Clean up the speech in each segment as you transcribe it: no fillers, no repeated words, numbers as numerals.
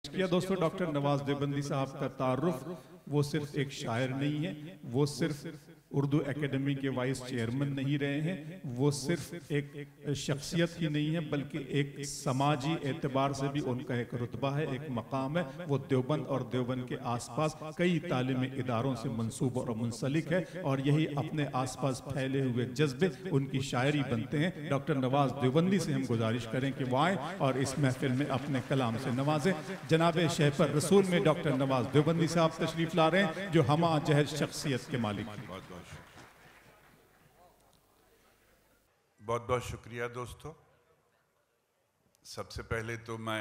किया। दोस्तों, डॉक्टर नवाज देवबंदी साहब का तारुफ वो सिर्फ एक शायर नहीं है, वो सिर्फ उर्दू एकेडमी के वाइस चेयरमैन नहीं रहे हैं, वो सिर्फ एक शख्सियत ही नहीं है बल्कि एक समाजी एतबार से भी उनका एक रुतबा है, एक मकाम है। वो देवबंद और देवबंद के आसपास कई तालीमी इदारों से मंसूब और मुंसलिक है, और यही अपने आसपास फैले हुए जज्बे उनकी शायरी बनते हैं। डॉक्टर नवाज देवबंदी से हम गुजारिश करें कि वो आए और इस महफिल में अपने कलाम से नवाजें। जनाब शहपर रसूल में डॉक्टर नवाज देवबंदी साहब तशरीफ ला रहे हैं, जो हमा जहर शख्सियत के मालिक हैं। बहुत बहुत शुक्रिया दोस्तों। सबसे पहले तो मैं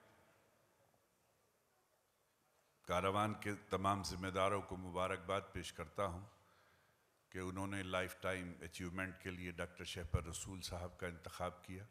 कारवान के तमाम जिम्मेदारों को मुबारकबाद पेश करता हूं कि उन्होंने लाइफ टाइम अचीवमेंट के लिए डॉक्टर शहपर रसूल साहब का इंतखाब किया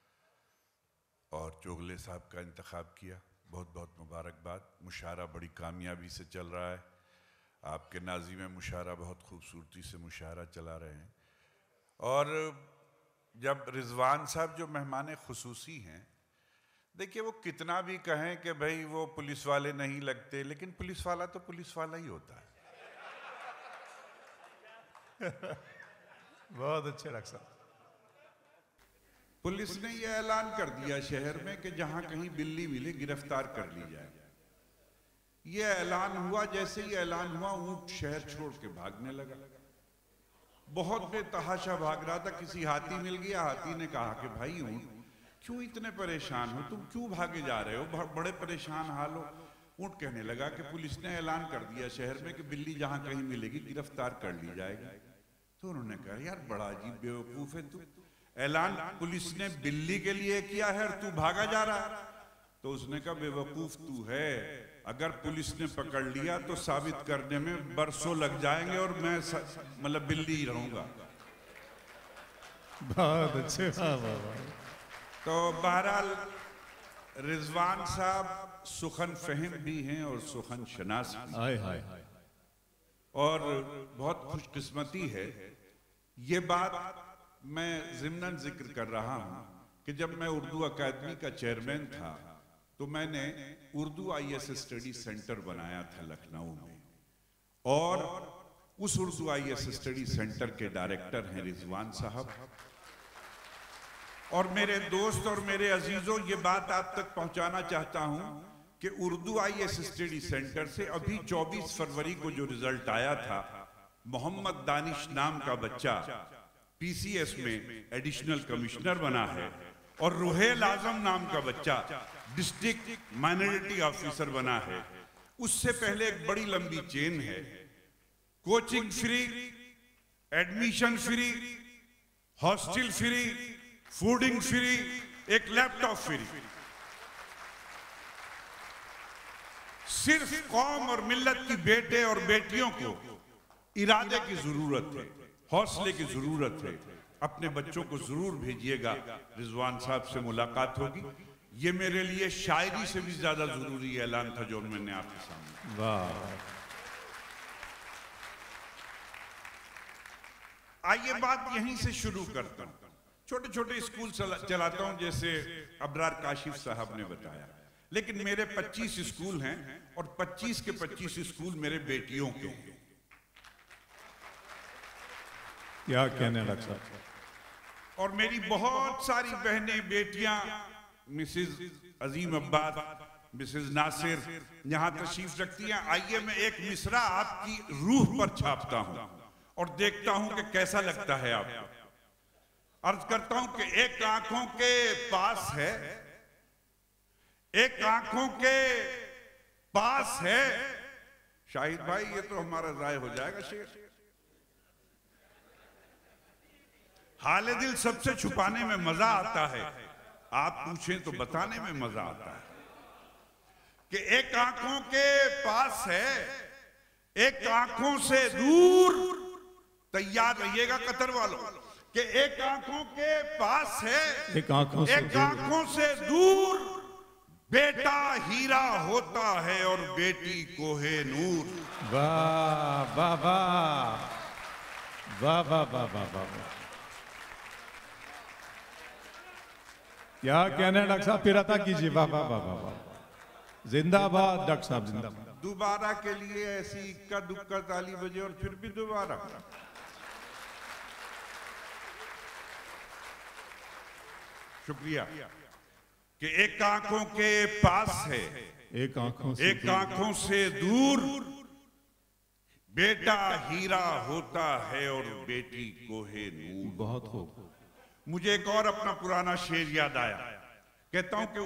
और चोगले साहब का इंतखाब किया। बहुत बहुत मुबारकबाद। मुशायरा बड़ी कामयाबी से चल रहा है। आपके नाज़ी में मुशायरा बहुत खूबसूरती से मुशायरा चला रहे हैं। और जब रिजवान साहब जो मेहमान खुसूसी हैं, देखिए वो कितना भी कहें कि भाई वो पुलिस वाले नहीं लगते, लेकिन पुलिस वाला तो पुलिस वाला ही होता है। बहुत अच्छे रख साहब। पुलिस ने यह ऐलान कर दिया शहर में कि जहां कहीं बिल्ली मिले गिरफ्तार कर ली जाए। यह ऐलान हुआ, जैसे ही ऐलान हुआ ऊंट शहर छोड़ के भागने लगा। बहुत बेतहाशा भाग रहा था, किसी हाथी मिल गया। हाथी ने कहा कि भाई ऊंट क्यों इतने परेशान हो, तुम क्यों भागे जा रहे हो, बड़े परेशान हाल हो। ऊंट कहने लगा कि पुलिस ने ऐलान कर दिया शहर में कि बिल्ली जहां कहीं मिलेगी गिरफ्तार कर ली जाएगी। तो उन्होंने कहा यार बड़ा अजीब बेवकूफ है तू, ऐलान पुलिस ने बिल्ली के लिए किया है और तू भागा जा रहा है। तो उसने कहा बेवकूफ तू है, अगर पुलिस ने पकड़ लिया तो साबित करने में बरसों लग जाएंगे और मैं मतलब बिल्ली ही रहूंगा। बहुत अच्छे। तो बहरहाल रिजवान साहब सुखन फहम भी हैं और सुखन शनास भी। हाय हाय। और बहुत खुशकिस्मती है, ये बात मैं ज़िम्नन जिक्र कर रहा हूं कि जब मैं उर्दू अकादमी का चेयरमैन था तो मैंने उर्दू IAS स्टडी सेंटर बनाया था लखनऊ में, और उस उर्दू IAS स्टडी सेंटर के डायरेक्टर हैं रिजवान साहब। और मेरे दोस्त और मेरे अजीजों, ये बात आप तक पहुंचाना चाहता हूं कि उर्दू IAS स्टडी सेंटर से अभी 24 फरवरी को जो रिजल्ट आया था, मोहम्मद दानिश नाम का बच्चा PCS में एडिशनल कमिश्नर बना है, और रुहेल आजम नाम का बच्चा डिस्ट्रिक्ट माइनॉरिटी ऑफिसर बना है। उससे पहले एक बड़ी लंबी चेन है, coaching free, admission free, hostel free, fooding free, एक लैपटॉप फ्री। सिर्फ कौम और मिल्लत की बेटे और बेटियों को इरादे की जरूरत है, हौसले की जरूरत है। अपने बच्चों को जरूर भेजिएगा, रिजवान साहब से मुलाकात होगी। ये मेरे लिए शायरी से भी ज्यादा जरूरी ऐलान था जो मैंने आपके सामने। वाह। आइए बात यहीं से शुरू करता हूं। छोटे छोटे स्कूल चलाता हूं, जैसे अबरार काशिफ साहब ने बताया, लेकिन मेरे 25 स्कूल हैं और 25 के 25 स्कूल मेरे बेटियों के हैं। क्या कहने लग साहब। और मेरी बहुत सारी बहनें बेटियां, मिसेज अजीम अब्बास, मिसेज नासिर यहां तशरीफ रखती हैं। आइए मैं एक मिसरा आपकी रूह पर छापता हूं और देखता हूं कि कैसा लगता है आपको। अर्ज करता हूं कि एक आंखों के पास है, एक आंखों के पास है। शाहिद भाई ये तो हमारा राय हो जाएगा शेर। हाले दिल सबसे छुपाने में मजा आता है, आप पूछें तो बताने में मजा आता है। कि एक आंखों के पास है, एक आंखों से दूर, तैयार रहिएगा कतर वालों, कि एक आंखों के पास है, एक आंखों से दूर, बेटा हीरा होता है और बेटी कोहे नूर। वाह वाह वाह वाह वाह वाह वाह वाह। क्या कहना डॉक्टर साहब, फिर अता कीजिए। वाह वाह वाह वाह। जिंदाबाद डॉक्टर साहब, जिंदाबाद। दोबारा के लिए ऐसी इक्का दुक्का ताली बजे और फिर भी दोबारा। शुक्रिया कि एक आंखों के पास है, एक आंखों से दूर, बेटा हीरा होता है और बेटी कोहे नूर। बहुत हो। मुझे एक और अपना पुराना शेर याद आया। कहता हूं कि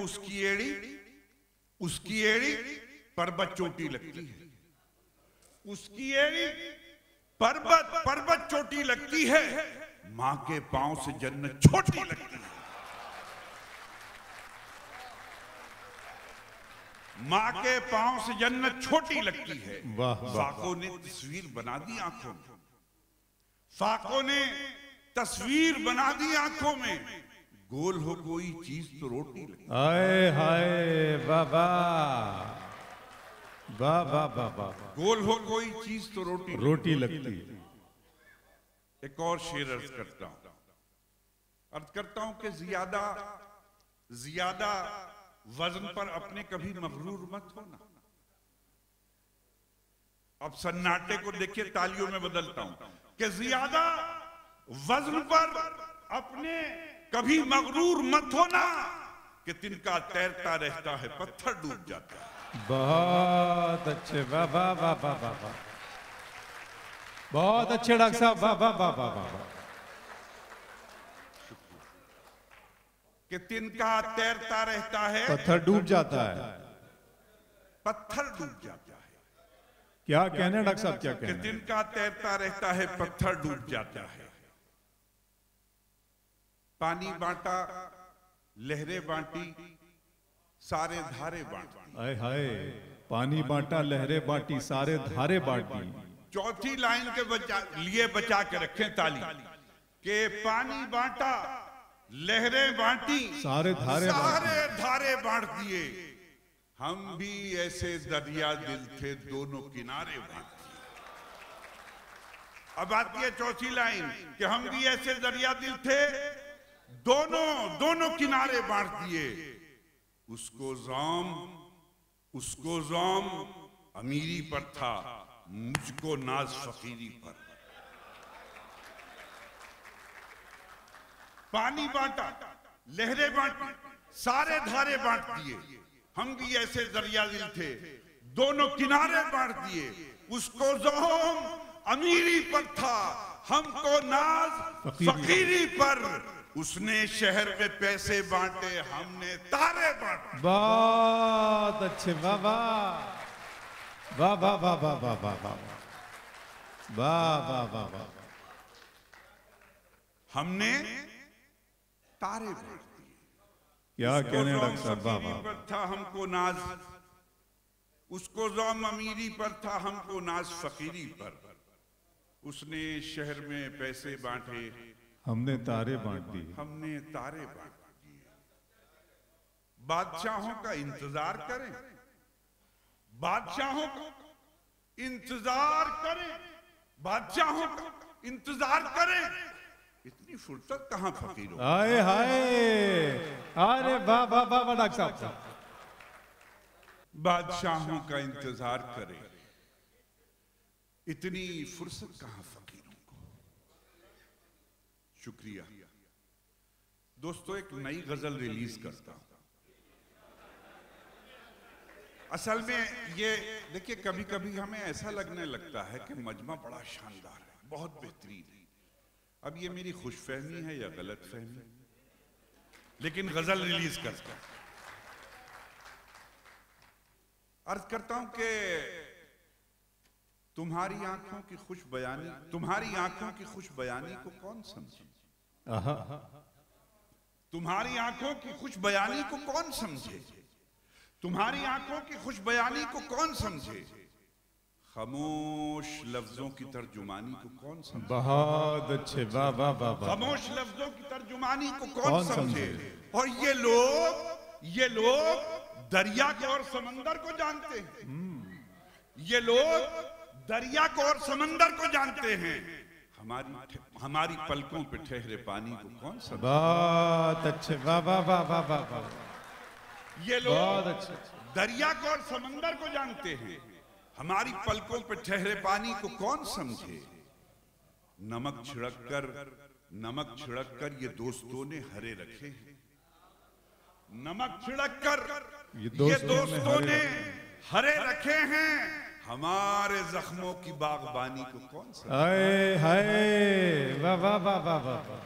उसकी एड़ी पर्वत चोटी लगती है, उसकी एड़ी पर्वत चोटी लगती है, मां के पांव से जन्नत छोटी लगती है। मां के पांव से जन्नत छोटी लगती है। फाकों ने तस्वीर बना दी आंखों में, फाकों ने तस्वीर बना दी आंखों में, गोल हो कोई चीज तो रोटी लगती। हाय हाय बाबा, बाबा बाबा, गोल हो कोई चीज तो रोटी लगती। एक और शेर अर्ज करता हूं कि ज्यादा वजन पर अपने कभी मगरूर मत होना। अब सन्नाटे को देखिए, तालियों में बदलता हूं कि ज्यादा वजन पर अपने कभी मगरूर मत होना, कि तिनका तैरता रहता है पत्थर डूब जाता है। बहुत अच्छे, वाह वाह वाह वाह वाह, बहुत अच्छे डॉक्टर साहब, वाह वाह वाह वाह वाह। कि तिनका तैरता रहता है पत्थर डूब जाता है, पत्थर डूब जाता है। क्या कहना डॉक्टर साहब, क्या कहना? तिनका तैरता रहता है पत्थर डूब जाता है। पानी बांटा, लहरें बांटी, सारे धारे बांटी। हाय हाय, पानी बांटा, लहरें बांटी, सारे धारे बांटी। चौथी लाइन के लिए बचा के रखें ताली, के पानी बांटा, लहरें बांटी, सारे धारे बांट दिए। हम भी ऐसे दरिया दिल थे, दोनों किनारे बांट दिए। अब आती है चौथी लाइन कि हम भी ऐसे दरिया दिल थे, दोनों किनारे बांट दिए। उसको ज़ाम अमीरी पर था, मुझको नाज फकीरी पर। पानी बांटा, लहरें बांटी, सारे धारे बांट दिए। हम भी ऐसे दरिया दिल थे, दोनों किनारे बांट दिए। उसको ज़ाम अमीरी पर था, हमको नाज फकीरी पर। उसने शहर में पैसे बांटे, हमने तारे बांटे। बहुत अच्छे, वाह वाह वाह वाह वाह वाह वाह वाह वाह वाह वाह वाह। हमने तारे बांट दिए। क्या कहने डॉक्टर साहब, वाह वाह। पर था हमको नाज, उसको ज़ाम अमीरी पर था, हमको नाज फकीरी पर। उसने शहर में पैसे बांटे, हमने तारे बांट दिए। हमने तारे बांट दिए। बादशाहों का इंतजार करें, बादशाहों का इंतजार करें, बादशाहों का इंतजार करें। इतनी फुर्सत कहां फकीरों। हाय हाय, अरे वाह वाह वाह डॉक्टर साहब। बादशाहों का इंतजार करें, इतनी फुर्सत कहां फकीरों को। शुक्रिया दोस्तों। एक नई गजल रिलीज करता हूं। असल में ये देखिए, कभी कभी हमें ऐसा लगने लगता है कि मजमा बड़ा शानदार है, बहुत बेहतरीन है। अब ये मेरी खुशफहमी है या गलत फहमी, लेकिन गजल रिलीज करता हूं। अर्ज करता हूं कि तुम्हारी आंखों की खुश बयानी, तुम्हारी आंखों की खुश बयानी को कौन समझे। तुम्हारी आंखों की खुश बयानी को कौन समझे, तुम्हारी आंखों की खुश बयानी को कौन समझे। खामोश लफ्जों की तर्जुमानी को कौन समझे। बहुत अच्छे, वाह वाह वाह वाह। खामोश लफ्जों की तर्जुमानी को कौन समझे। और ये लोग दरिया को और समंदर को जानते हैं। ये लोग दरिया को और समंदर को जानते हैं। हमारी पलकों पे ठहरे पानी को कौन समझे। बहुत अच्छे, वाह वाह वाह वाह वाह। ये लोग दरिया को और समंदर को जानते हैं, हमारी पलकों पे ठहरे पानी को कौन समझे। नमक छिड़क कर ये दोस्तों ने हरे रखे हैं, नमक छिड़क कर ये दोस्तों ने हरे रखे हैं, हमारे जख्मों की बागबानी को कौन समझे। हाय हाय, वाह वाह वाह वाह वाह।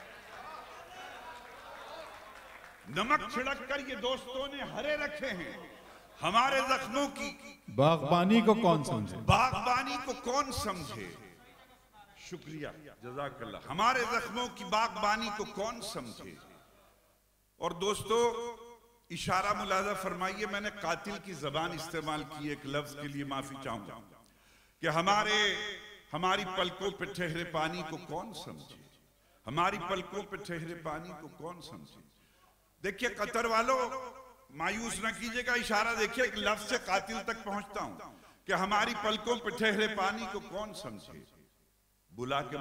नमक छिड़क कर ये दोस्तों ने हरे रखे हैं, हमारे जख्मों की बागबानी को कौन समझे। बागबानी को कौन समझे। शुक्रिया, जज़ाकल्लाह। हमारे जख्मों की बागबानी को कौन समझे। और दोस्तों, इशारा मुलाजा फरमाइए, मैंने कातिल की जबान इस्तेमाल की एक लफ्ज के लिए माफी चाहूंगा कि हमारी पलकों पे ठहरे पानी को कौन समझे, हमारी पलकों पे ठहरे पानी को कौन समझे। देखिए कतर वालों, मायूस न कीजिएगा, इशारा देखिए एक लफ्ज से कातिल तक पहुंचता हूं कि हमारी पलकों पे ठहरे पानी को कौन समझे। बुला के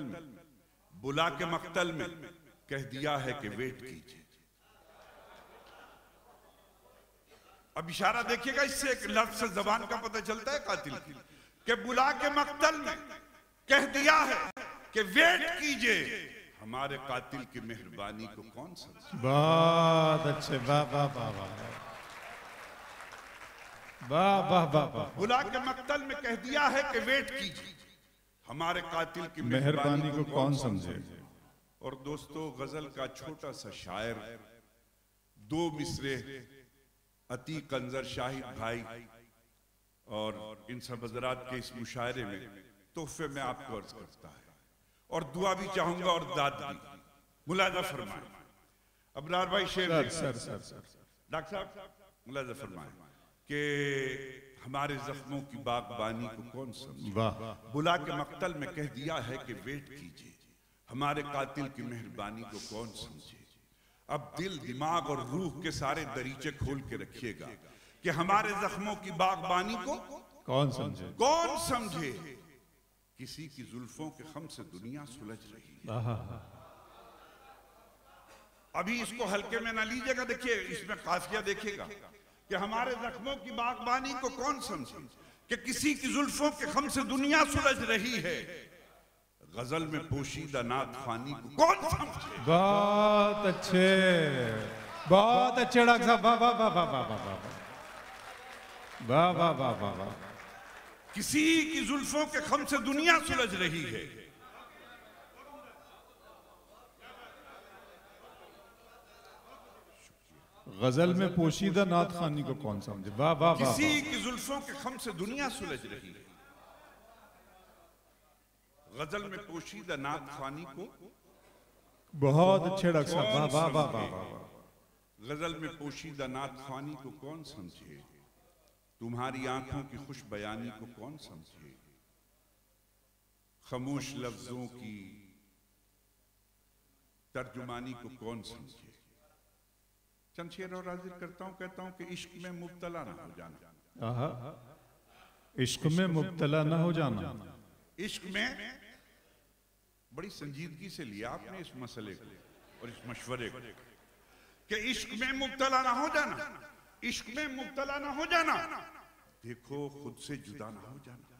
मक्तल में कह दिया है कि वेट कीजिए। अब इशारा देखिएगा, इससे एक लफ्ज से जबान का पता चलता है कातिल की, कि बुला के मक्तल में कह दिया है कि वेट कीजिए, हमारे कातिल की मेहरबानी को कौन समझे। बहुत अच्छे, वाह वाह वाह वाह वाह वाह वाह वाह। बुला के मक्तल में कह दिया है कि वेट कीजिए, हमारे कातिल की मेहरबानी को कौन समझे। और दोस्तों, गजल का छोटा सा शायर, दो मिसरे अतीक अंजर शाहिद भाई और इन सब हजरात के इस मुशायरे में तोहफे में आपको अर्ज करता है, और दुआ भी चाहूंगा और दाद भी। मुलाजा फरमाए अबरार भाई, शेर डॉक्टर साहब मुलाजा फरमाए कि हमारे जख्मों की बागबानी को कौन समझे। बुला के मक्तल में कह दिया है कि वेट कीजिए, हमारे कातिल की मेहरबानी को कौन समझे। अब दिल, दिमाग और रूह के सारे दरीचे खोल के रखिएगा कि हमारे जख्मों की बागबानी को कौन समझे। कौन समझे। किसी की जुल्फों के खम से दुनिया सुलझ रही है। अभी इसको हल्के में ना लीजिएगा, देखिए इसमें काफिया देखिएगा कि हमारे जख्मों की बागबानी को कौन समझे, कि किसी की जुल्फों के खम से दुनिया सुलझ रही है, गजल में पोशीदा नात खानी को कौन समझे। बहुत अच्छे डॉक्टर साहब, वाह वाह वाह वाह वाह वाह वाह वाह वाह वाह वाह। किसी की जुल्फों के खम से दुनिया सुलझ रही है, गजल में पोशीदा नात खानी को कौन समझे। वाह वाह वाह। किसी की जुल्फों के खम से दुनिया सुलझ रही है, गजल में पोशीदा नात खानी को। बहुत अच्छे डॉक्टर साहब, वाह वाह वाह वाह वाह। गजल में पोशीदा नात खानी को कौन समझे, तुम्हारी आंखों की खुश बयानी को कौन समझे, खामोश लफ्जों की तर्जुमानी को कौन समझे। चंद शेर और हाजिर करता हूं, कहता हूं कि इश्क में मुब्तला ना हो जाना। इश्क में मुब्तला ना हो जाना। इश्क में बड़ी संजीदगी से लिया आपने इस मसले को और इस मशवरे को, कि इश्क में मुब्तला ना हो जाना, इश्क में मुब्तला ना हो जाना। देखो खुद से जुदा ना हो जाना,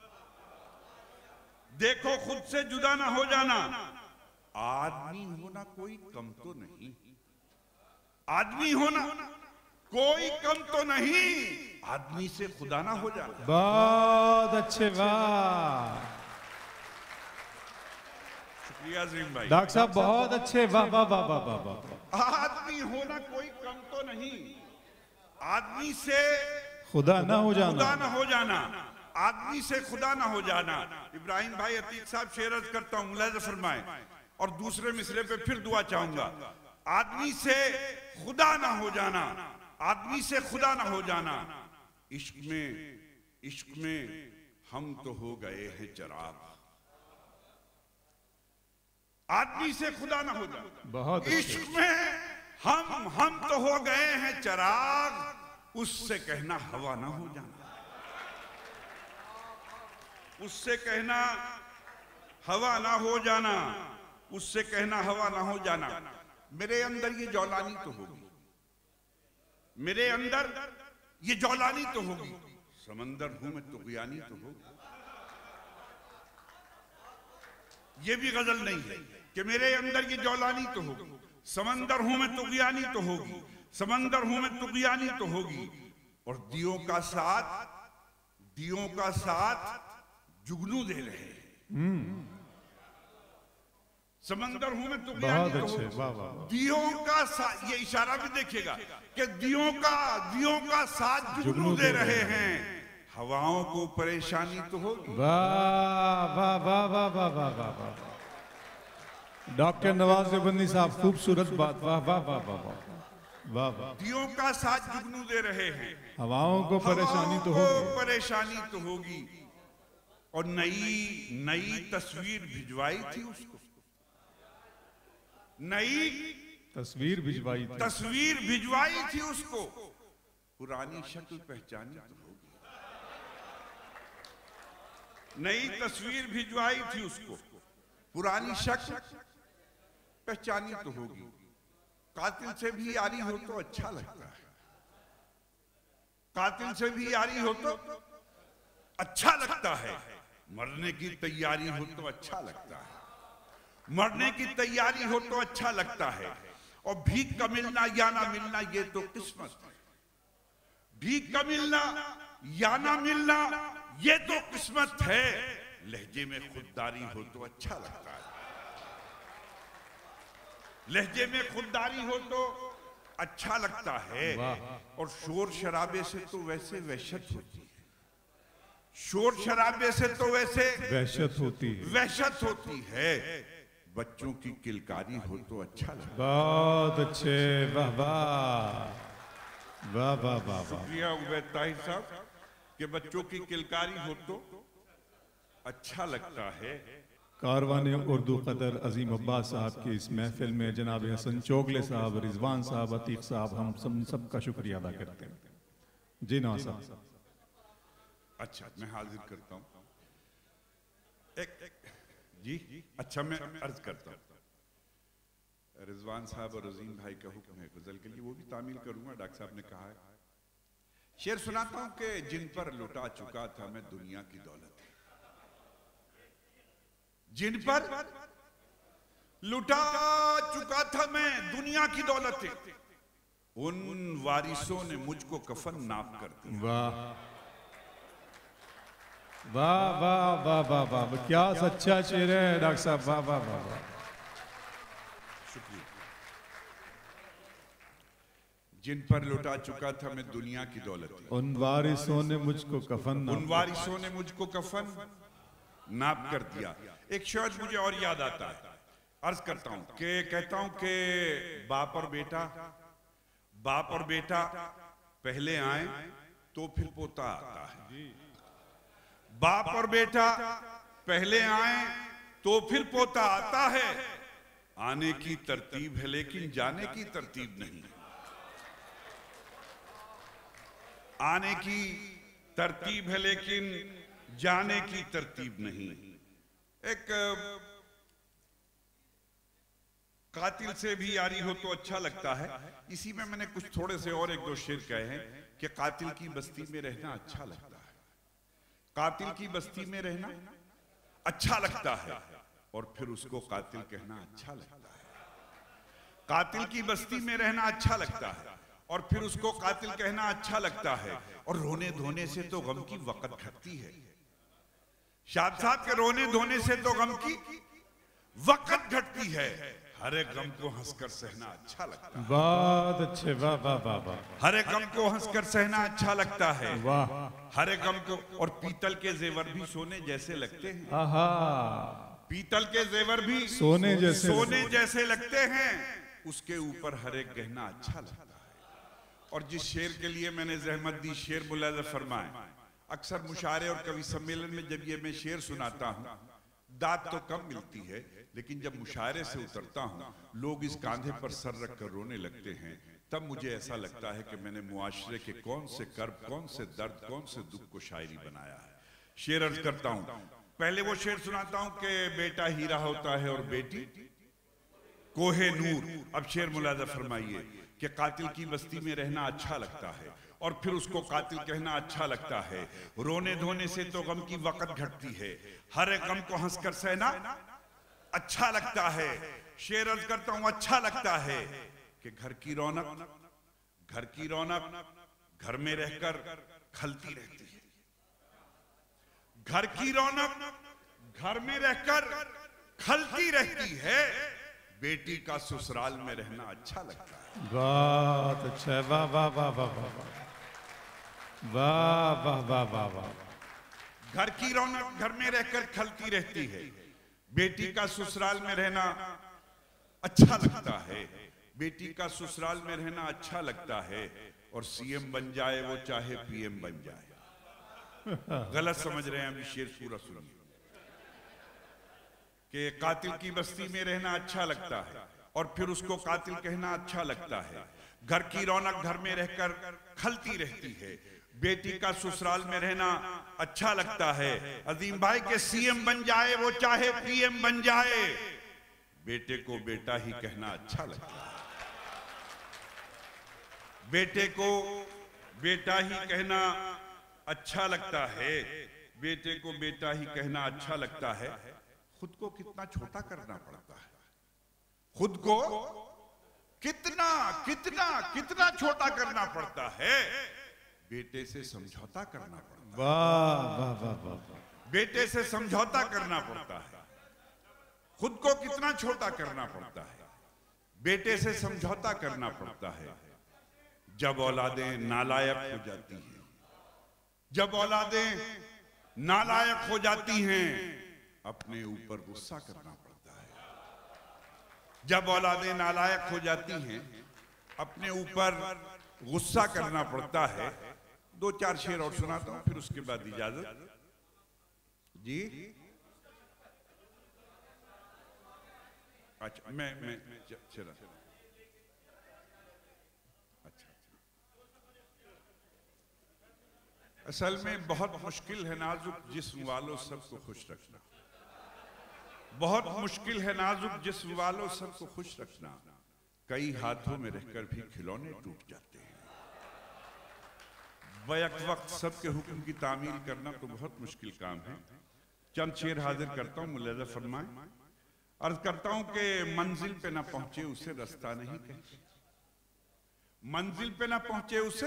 देखो खुद से जुदा ना हो जाना। आदमी होना कोई कम तो नहीं, आदमी होना कोई कम तो नहीं, आदमी से खुदा ना हो जाना। बहुत अच्छे, वाह भाई, डॉक्टर साहब बहुत अच्छे, वाह वाह वाह वाह वाह वाह। आदमी होना कोई कम तो नहीं, आदमी से खुदा ना हो जाना, खुदा ना हो जाना, आदमी से खुदा ना हो जाना। इब्राहिम भाई अतीक साहब शेर अर्ज करता हूं, मुलाहिजा फरमाए, और दूसरे मिसरे पे फिर दुआ चाहूंगा। आदमी से खुदा ना हो जाना, आदमी से खुदा ना हो जाना। इश्क में हम तो हो गए हैं चराग, आदमी से खुदा ना हो जाना। बहुत इश्क में हम तो हो गए हैं चराग, उससे कहना हवा ना हो जाना, उससे कहना हवा ना हो जाना, उससे कहना हवा ना हो जाना। मेरे अंदर ये जौलानी तो होगी, मेरे अंदर ये जौलानी तो होगी, समंदर हूं मैं तुग़यानी तो होगी। ये भी गजल नहीं है कि मेरे अंदर ये जौलानी तो होगी, समंदर हूं मैं तुग़यानी तो होगी, समंदर हूं मैं तुग़यानी तो होगी। और दियों का साथ जुगनू दे रहे हैं। समंदर हूं मैं तुग़यानी तो होगी, दियों का साथ, ये इशारा भी देखिएगा कि दियों का साथ जुगनू दे रहे हैं। हवाओं को परेशानी तो होगी। वाह वाह वाह वाह वाह वाह वाह वाह। डॉक्टर नवाज देवबंदी साहब, खूबसूरत बात। वाह वाह वाह वाह वाह वाह वाह। दियों का साथ जुगनू दे रहे हैं, हवाओं को परेशानी तो होगी, परेशानी तो होगी। और नई तस्वीर भिजवाई थी उसको, नई तस्वीर भिजवाई थी उसको, पुरानी शक्ल पहचानी तो होगी। नई तस्वीर भिजवाई थी उसको, पुरानी शक्ल पहचानी तो होगी। कातिल से भी यारी हो तो अच्छा लगता है, कातिल से भी यारी हो तो अच्छा लगता है। मरने की तैयारी हो तो अच्छा लगता है, मरने की तैयारी हो तो अच्छा लगता है। और भीख का मिलना या ना मिलना ये तो किस्मत है, भीख का मिलना या ना मिलना ये तो किस्मत है। लहजे में खुददारी हो तो अच्छा लगता है, लहजे में खुददारी हो तो अच्छा लगता है। और शोर शराबे से तो वैसे वहशत होती है, शोर शराबे से तो वैसे वहशत होती है। बच्चों की किलकारी हो तो अच्छा लगता है। बहुत अच्छे, वाह वाह वाह वाह वाह। शुक्रिया उबैद ताहिर साहब कि बच्चों की किलकारी हो तो अच्छा लगता है। कारवाने उर्दू कदर अजीम अब्बास साहब की इस महफिल में जनाब हसन चोगले साहब, रिजवान साहब, अतीक साहब, हम सबका शुक्रिया अदा करते हैं। जी ना साहब। अच्छा, मैं हाजिर करता हूँ जी। अच्छा, मैं अर्ज करता हूँ, रिजवान साहब और अजीम भाई का हुक्म है गजल के लिए, वो भी तामील करूंगा। डॉक्टर साहब ने कहा है, शेर सुनाता हूं कि जिन पर लुटा चुका था मैं दुनिया की दौलत, जिन पर लुटा चुका था मैं दुनिया की दौलत, उन वारिसों ने मुझको कफन नाप कर दिया। वाह वाह वाह वाह वाह वाह, क्या सच्चा शेर है डॉक्टर साहब, वाह वाह वाह वाह। शुक्रिया। जिन पर लुटा चुका था मैं दुनिया की दौलत, उन वारिसों ने मुझको कफन नाप कर दिया। एक शब्द मुझे और याद आता है, अर्ज करता हूं कि कहता हूं कि बाप और बेटा पहले आए तो फिर पोता आता है। बाप और बेटा पहले आए तो फिर पोता आता है। आने की तरतीब है लेकिन जाने की तरतीब नहीं, आने की तरतीब है लेकिन जाने की तरतीब नहीं। एक कातिल से भी यारी हो तो अच्छा लगता है। इसी में मैंने कुछ थोड़े से और एक दो शेर कहे हैं कि कातिल की बस्ती में रहना अच्छा लगता है, कातिल की बस्ती में रहना अच्छा लगता है और फिर उसको कातिल कहना अच्छा लगता है। कातिल की बस्ती में रहना अच्छा लगता है और फिर उसको कातिल कहना अच्छा लगता है। और रोने धोने से तो गम की वक़्त घटती है, शाद साहब के रोने धोने से तो गम की वक़्त घटती है। हर एक गम को हंसकर सहना अच्छा लगता है। बहुत अच्छे, वाह वाह वाह वाह। हर एक गम को हंसकर सहना अच्छा लगता है, वाह। हर एक गम को। और पीतल के जेवर भी सोने जैसे लगते हैं, आहा, पीतल के जेवर भी सोने जैसे लगते हैं। उसके ऊपर हर एक गहना अच्छा लगता है। और जिस शेर के लिए मैंने जहमत दी, शेर मुलाजा फरमाए। अक्सर मुशायरे और कवि सम्मेलन में जब ये मैं शेर सुनाता हूँ, दाद तो कम मिलती है, लेकिन जब मुशायरे से उतरता हूँ लोग इस कांधे पर सर रख कर रोने लगते हैं, तब मुझे ऐसा लगता है कि मैंने मुआशरे के कौन से कर्ब, कौन से दर्द, कौन से दुख को शायरी बनाया है। शेर अर्ज करता हूँ, पहले वो शेर सुनाता हूँ कि बेटा हीरा होता है और बेटी कोहे नूर। अब शेर मुलाजा फरमाइए कि कातिल की बस्ती में रहना अच्छा लगता है, और फिर उसको कातिल कहना अच्छा लगता है। रोने धोने से तो गम की वक़्त घटती है, हर एक गम को हंसकर सहना अच्छा लगता है। शेर अर्ज करता हूं, अच्छा लगता है कि घर की रौनक घर में रहकर खलती रहती है। घर की रौनक घर में रहकर खलती रहती है, बेटी का ससुराल में रहना अच्छा लगता है। बहुत अच्छा, वाह वाह वाह वाह वाह वाह वाह वाह वाह। घर की रौनक घर में रहकर खलती रहती है, बेटी का ससुराल में रहना अच्छा लगता है। बेटी का ससुराल में रहना अच्छा लगता है, और सीएम बन जाए वो चाहे पीएम बन जाए। गलत समझ रहे हैं, अभी शेर पूरा सुनिए। कि कातिल की बस्ती में रहना अच्छा लगता है, और फिर उसको कातिल कहना अच्छा लगता है। घर की रौनक घर में रहकर खलती रहती है, बेटी का ससुराल में रहना अच्छा लगता है। अजीम भाई के सीएम बन जाए वो चाहे पीएम बन जाए, बेटे को बेटा ही कहना अच्छा लगता है। बेटे को बेटा ही कहना अच्छा लगता है, बेटे को बेटा ही कहना अच्छा लगता है। खुद को कितना छोटा करना पड़ता है, खुद को कितना कितना कितना छोटा करना पड़ता है, बेटे से समझौता करना पड़ता है। वाह वाह वाह वाह। बेटे से समझौता करना पड़ता है, खुद को कितना छोटा करना पड़ता है, बेटे से समझौता करना पड़ता है। जब औलादें नालायक हो जाती हैं, जब औलादें नालायक हो जाती हैं, अपने ऊपर गुस्सा करना पड़ता है। जब औलादें नालायक हो जाती हैं, अपने ऊपर गुस्सा करना पड़ता है। दो चार शेर और सुनाता हूं, फिर उसके बाद इजाजत जी। अच्छा, मैं चला। अच्छा, असल में बहुत मुश्किल है नाजुक जिस्म वालों सबको खुश रखना। बहुत मुश्किल है नाजुक जिस्म वालों सबको खुश रखना। कई हाथों में रहकर भी खिलौने टूट जाते हैं। बैक वक्त सबके हुक्म की तामील करना तो बहुत मुश्किल काम है। चंद शेर हाजिर करता हूं, मुलाजा फरमाएं। अर्ज करता हूं कि मंजिल पे ना पहुंचे उसे रास्ता नहीं कहते, मंजिल पे ना पहुंचे उसे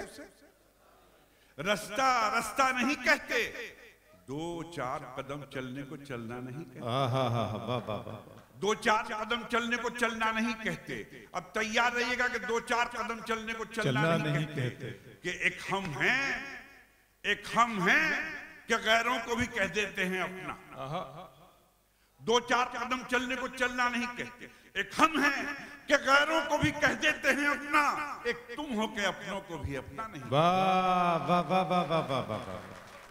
रास्ता नहीं कहते, दो चार कदम चलने को चलना नहीं कहते। दो चार कदम चलने को चलना नहीं कहते। अब तैयार रहिएगा कि दो चार कदम चलने को चलना नहीं कहते। कि एक हम हैं कि गैरों को भी कह देते हैं अपना। दो चार कदम चलने को चलना नहीं कहते। एक हम हैं कि गैरों को भी कह देते हैं अपना। एक तुम हो के अपनों को भी अपना नहीं। वाह वाह वाह वाह वाह वाह वाह।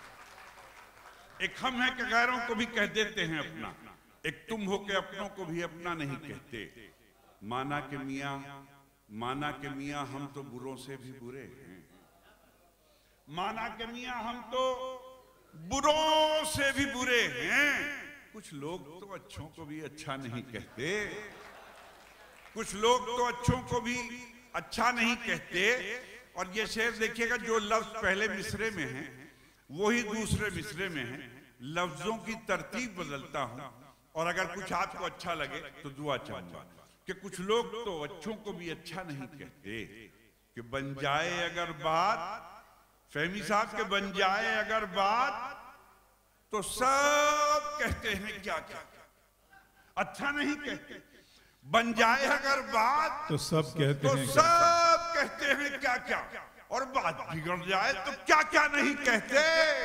एक हम हैं कि गैरों को भी कह देते हैं अपना, एक तुम हो के अपनों को भी अपना नहीं कहते। माना के मियाँ हम तो बुरों से भी बुरे हैं। माना के मियाँ हम तो बुरों से भी बुरे हैं। कुछ लोग तो अच्छों को भी अच्छा नहीं कहते, कुछ लोग तो अच्छों को भी अच्छा नहीं कहते। और ये शेर देखिएगा, जो लफ्ज पहले मिसरे में है वही दूसरे मिसरे में है। लफ्जों की तरतीब बदलता हूं, और अगर कुछ आपको अच्छा लगे तो दुआ चाहूंगा कि कुछ लोग तो अच्छों को भी अच्छा नहीं कहते। कि बन जाए अगर बात, फहमी साहब के बन जाए अगर बात, तो सब कहते हैं क्या क्या, अच्छा नहीं कहते। बन जाए अगर बात तो सब कहते हैं, सब कहते हैं क्या क्या, और बात बिगड़ जाए तो क्या क्या नहीं कहते।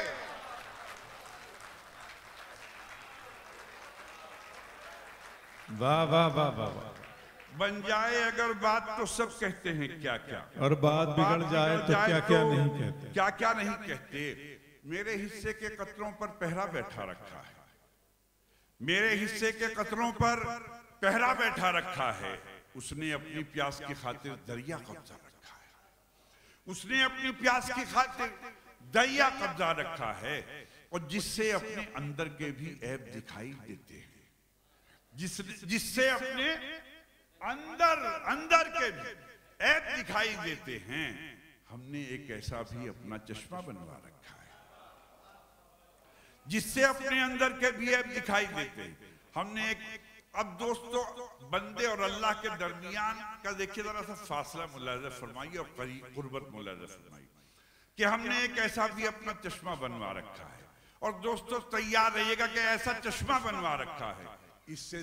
वाह वाह वाह वाह। बन जाए अगर बात तो सब कहते हैं क्या क्या, और बात बिगड़ जाए तो क्या क्या नहीं कहते। क्या क्या नहीं कहते। मेरे हिस्से के कतरों पर पहरा बैठा रखा है, मेरे हिस्से के कतरों पर पहरा बैठा रखा है। उसने अपनी प्यास की खातिर दरिया कब्जा रखा है, उसने अपनी प्यास की खातिर दरिया कब्जा रखा है। और जिससे अपने अंदर के भी ऐब दिखाई देते हैं, जिससे अपने अंदर के भी ऐब दिखाई देते हैं, हमने एक ऐसा भी अपना चश्मा बनवा रखा है जिससे अपने अंदर के भी ऐब दिखाई देते हैं। हमने एक, अब दोस्तों बंदे और अल्लाह के दरमियान का देखिए जरा सा फासला मुलाहिजा फरमाइए और करीब कुर्बत मुलाहिजा फरमाइए कि हमने एक ऐसा भी अपना चश्मा बनवा रखा है। और दोस्तों तैयार रहिएगा कि ऐसा चश्मा बनवा रखा है, इससे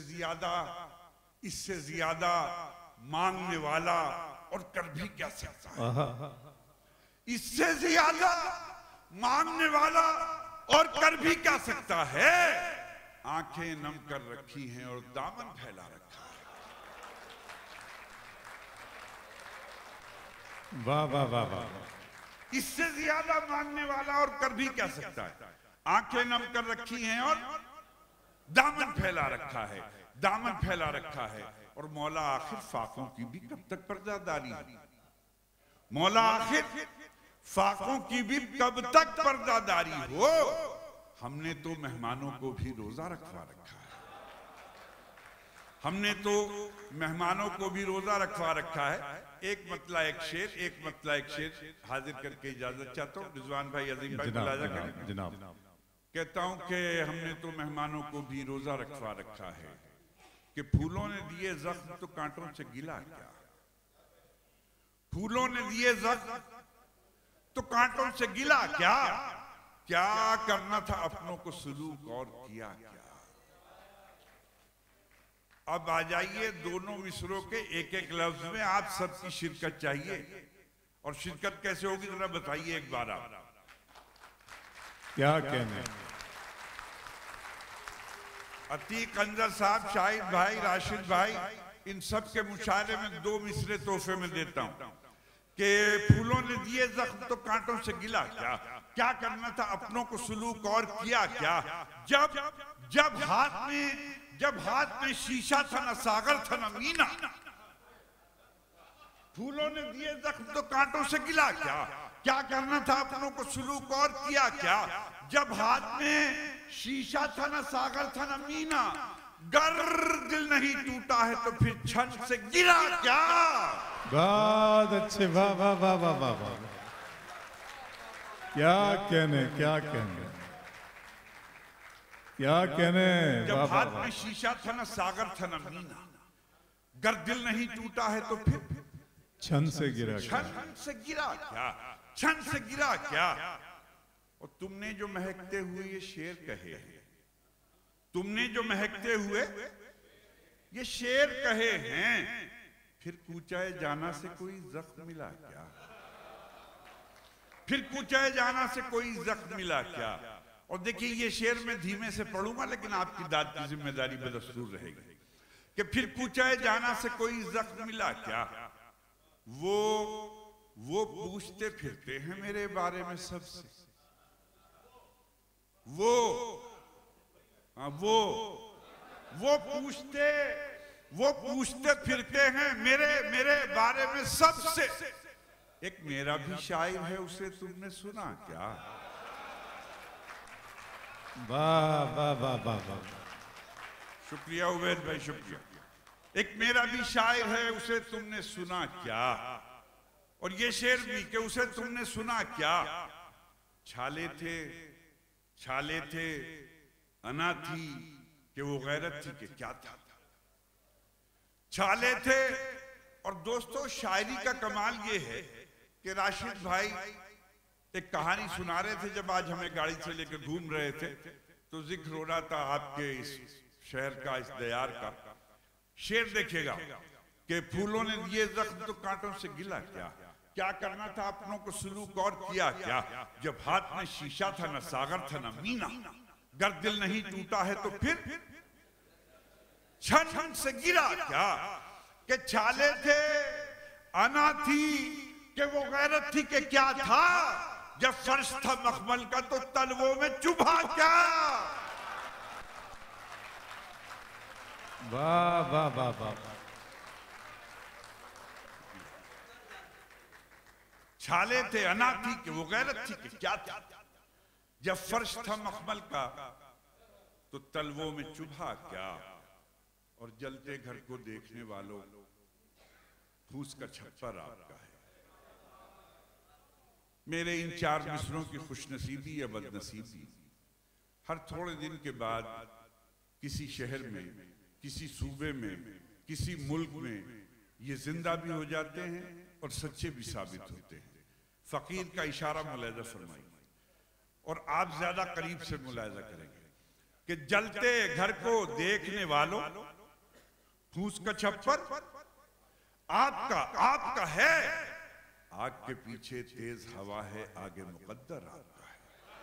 ज्यादा मांगने वाला और कर भी क्या सकता है। इससे ज्यादा मांगने वाला और कर भी क्या सकता है। आंखें नम कर रखी हैं और दामन फैला रखा है। वाह वाह वाह वाह। इससे ज्यादा मांगने वाला और कर भी क्या सकता है। आंखें नम कर रखी हैं और दामन फैला रखा है, दामन फैला रखा है। और मौला आखिर फाकों की भी कब तक पर्दादारी, मौला आखिर फाकों की भी कब तक पर्दादारी हो। हमने तो मेहमानों को भी रोजा रखवा रखा है, हमने तो मेहमानों को भी रोजा रखवा रखा है। एक मतला एक शेर हाजिर करके इजाजत चाहता हूँ। रिजवान भाई, अजीम भाई मुलाजा करें। जनाब कहता हूं कि हमने तो मेहमानों को भी रोजा रखवा रखा है कि फूलों ने दिए जख्म तो कांटों से गिला क्या। फूलों ने दिए जख्म तो कांटों से गिला क्या। क्या करना था अपनों को सुलूक और किया क्या। अब आ जाइए दोनों मिसरों के एक एक लफ्ज में आप सबकी शिरकत चाहिए। और शिरकत कैसे होगी जरा बताइए एक बार आप। क्या कहने। अतीक अंजर साहब, शाहिद भाई, राशिद भाई, इन सब के मुशायरे में दो मिसरे तोहफे में देता हूं कि फूलों ने दिए जख्म तो कांटों से गिला क्या। क्या करना था अपनों को सुलूक और किया क्या। जब हाथ में शीशा था न सागर था न मीना। फूलों ने दिए जख्म तो कांटों से गिला क्या। क्या करना था अपनों को सुलूक और किया क्या। जब हाथ में शीशा था न सागर था न मीना। गर दिल नहीं टूटा है तो फिर छन से गिरा क्या। बहुत अच्छे, वाह वाह वाह वाह वाह वाह। क्या कहने, क्या कहने, क्या कहने। जब हाथ में शीशा था न सागर था न मीना। गर दिल नहीं टूटा है तो फिर छन से गिरा, छन से गिरा क्या, छन से गिरा क्या। और तुमने जो महकते हुए ये शेर कहे हैं, तुमने जो महकते हुए ये शेर कहे हैं, फिर कूचाए जाना से कोई जख्म मिला क्या। फिर कूचाए जाना से कोई जख्म मिला क्या। और देखिए ये शेर मैं धीमे से पढ़ूंगा लेकिन आपकी दाद की जिम्मेदारी बदस्तूर रहेगी कि फिर कूचाए जाना से कोई जख्म मिला क्या। वो पूछते फिरते हैं मेरे बारे में सबसे। वो पूछते फिरते हैं मेरे बारे में सबसे। एक मेरा भी शायर है, उसे तुमने सुना क्या। वाह वाह वाह वाह वाह। शुक्रिया उबैद भाई, शुक्रिया। एक मेरा भी शायर है, उसे तुमने सुना क्या। और ये शेर भी कि उसे तुमने सुना क्या। छाले थे अना थी कि वो गैरत थी कि क्या था। छाले थे। और दोस्तों शायरी का कमाल ये है कि राशिद भाई एक कहानी सुना रहे थे जब आज हमें गाड़ी से लेकर घूम रहे थे, तो जिक्र हो रहा था आपके इस शहर का, इस दयार का। शेर देखिएगा कि फूलों ने दिए जख्म तो कांटों से गिला क्या। क्या करना था अपनों को सुलूक और किया क्या। जब हाथ में शीशा था न सागर था न मीना। गर दिल नहीं टूटा है तो फिर छन से गिरा क्या। कि छाले थे अना थी कि वो गैरत थी कि क्या था। जब फर्श था मखमल का तो तलवों में चुभा क्या। वाह वाह वाह वाह। छाले थे अना थी कि वो गैरत थी कि क्या था। जब फर्श था मखमल का तो तलवों में चुभा क्या। और जलते घर को देखने वालों, फूस का छप्पर आपका है। मेरे इन 4 मिसरों की खुशनसीबी या बदनसीबी, हर थोड़े दिन के बाद किसी शहर में, किसी सूबे में, किसी मुल्क में ये जिंदा भी हो जाते हैं और सच्चे भी साबित होते हैं। फकीर का इशारा मुलाहिजा फरमाइए और आप ज्यादा करीब से मुलाहिजा करेंगे कि जलते घर को देखने वालों, फूस का छप्पर आपका है, आग के पीछे तेज हवा है, आगे मुकद्दर आपका है।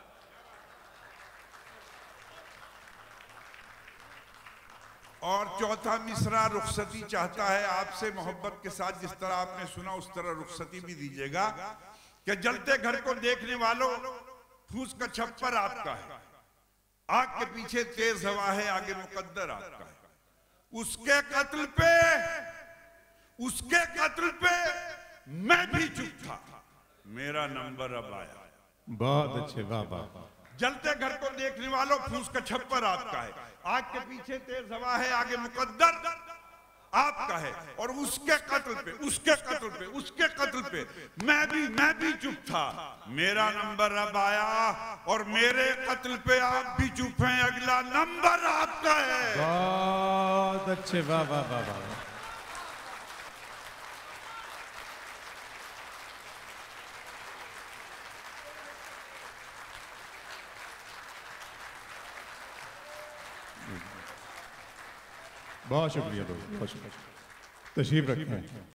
और चौथा मिसरा रुखसती चाहता है आपसे मोहब्बत के साथ, जिस तरह आपने सुना उस तरह रुखसती भी दीजिएगा कि जलते घर को देखने वालों, फूस का छप्पर आपका है, आग के पीछे तेज हवा है, आगे मुकद्दर आपका है। उसके कत्ल पे मैं भी चुप था, मेरा नंबर अब आया। बहुत अच्छे, वाह वाह। जलते घर को देखने वालों, फूस का छप्पर आपका है, आग के पीछे तेज हवा है, आगे मुकद्दर आपका है। और उसके कत्ल पे मैं भी चुप था, मेरा नंबर अब आया। और मेरे कत्ल पे आप भी चुप हैं, अगला नंबर आपका है। बहुत अच्छे, वाह वाह वाह वाह। बहुत शुक्रिया दोस्त, बहुत शुक्रिया। तशरीफ रखें।